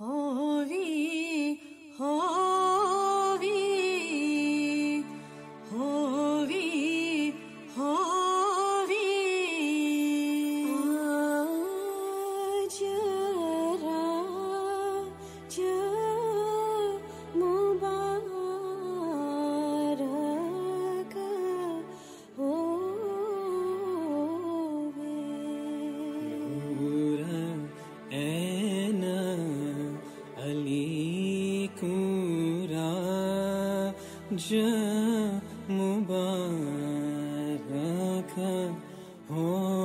होवी होवी होवी होवी आज राज मुबारक होवे। अली कुरा मुबारक हो।